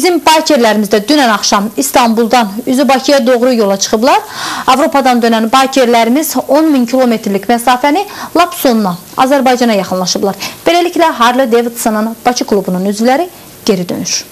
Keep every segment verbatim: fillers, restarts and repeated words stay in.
Bizim baykerlərimiz də dünən axşam İstanbuldan üzü Bakıya doğru yola çıxıblar. Avropadan dönən baykerlərimiz on min kilometrlik məsafəni lap sonuna Azərbaycana yaxınlaşıblar. Beləliklə Harley Davidson'ın Bakı klubunun üzvləri geri dönür.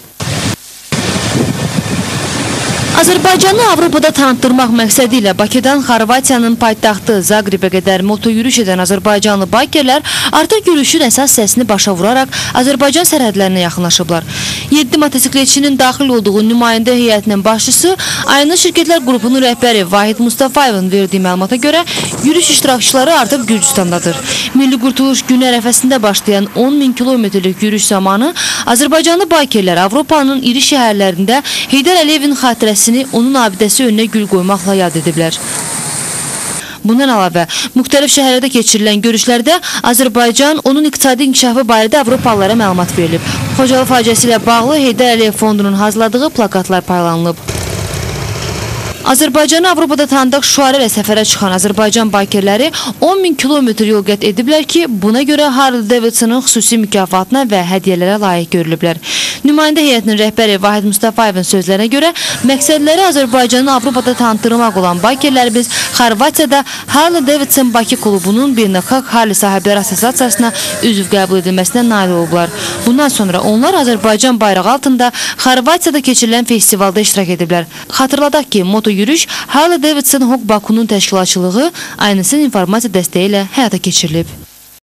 Azərbaycanı Avropada tanıtdırmaq məqsədi ilə Bakıdan Xorvatiyanın paytaxtı Zaqrebə qədər moto yürüyüş edən Azərbaycanlı baykerlər artıq yürüyüşün əsas səsini başa vuraraq Azərbaycan sərhədlərinə yaxınlaşıblar. yeddi motosikletçinin daxil olduğu nümayəndə heyətinin başçısı Ayna Şirkətlər qrupunun rəhbəri Vahid Mustafayevin verdiyi məlumata görə yürüyüş iştirakçıları artıq Gürcüstandadır. Milli Qurtuluş günü ərəfəsində başlayan on min kilometrlik yürüyüş zamanı Azərbaycanlı baykerlər Avropanın iri şəhərlərində Heydər Əliyevin xatirəsi onun abidəsi önünə gül qoymaqla yad ediblər. Bundan əlavə, müxtəlif şəhərlərdə keçirilən görüşlərdə Azərbaycan, onun iqtisadi inkişafı barədə Avropalılara məlumat verilib. Xocalı faciəsi ilə bağlı Heydər Əliyev fondunun hazırladığı plakatlar paylanılıb. Azərbaycanı Avropada tanıdıq şüarı ilə səfərə çıxan Azərbaycan baykerləri on min kilometr yol qət ediblər ki, buna görə Harley Davidson'ın xüsusi mükafatına və hədiyyələrə layiq görülüblər. Nümayəndə heyətinin rəhbəri Vahid Mustafayevin sözlərinə görə məqsədləri Azərbaycanı Avropada tanıtdırmaq olan baykerlərimiz Xorvatiyada Harley Davidson Bakı klubunun beynəlxalq Harley sahibləri assosiasiyasına üzv qəbul edilməsinə nail olublar. Bundan sonra onlar Azərbaycan bayrağı altında Xorvatiyada keçirilən festivalda iştirak ediblər. Xatırladaq ki, moto yürüyüş Harley Davidson Hog Bakunun təşkilatçılığı Aynısın informasiya dəstəyi ilə həyata keçirilib.